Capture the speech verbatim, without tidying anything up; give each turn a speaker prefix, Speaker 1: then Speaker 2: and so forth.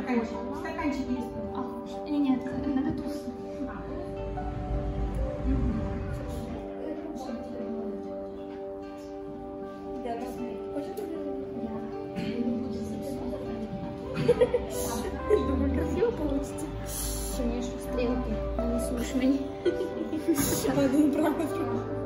Speaker 1: стаканчик. Стаканчик есть.
Speaker 2: А, нет, надо туз.
Speaker 3: Думаю, красиво получится.
Speaker 2: Конечно, стрелки. Не слушай меня.
Speaker 3: Один правда.